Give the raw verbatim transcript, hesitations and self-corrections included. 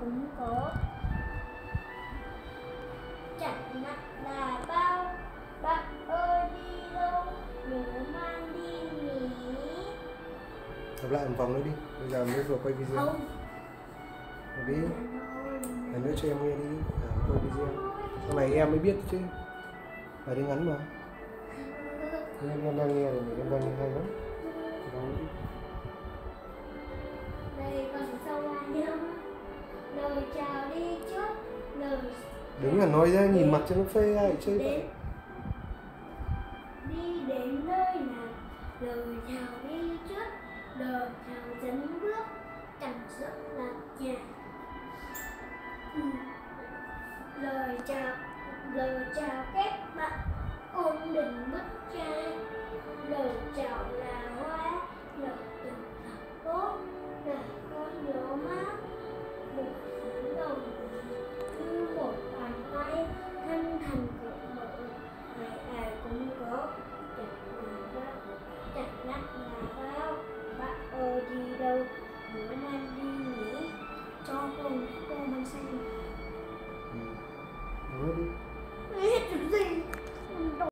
cũng có. Chẳng nặng là bao, bạn ơi đi đâu, nhớ mang đi nhỉ. Đọc lại một vòng nữa đi, bây giờ mới vừa quay video. Không. Đọc đi, lần nữa cho em nghe đi, à, quay video. Sau này em mới biết chứ, bài tiếng ngắn mà. Em, em đang nghe rồi, em đang nghe hay lắm. Đây còn sau là nhớ, lời chào đi trước, lời Đứng là nói ra, nhìn mặt cho nó phê ai chơi vậy. Đi đến nơi nào, lời chào đi trước, lời chào dẫn bước, chẳng sợ lạc nhà. Ừ. Lời chào, lời chào kết bạn, ôn định bức trai, lời chào là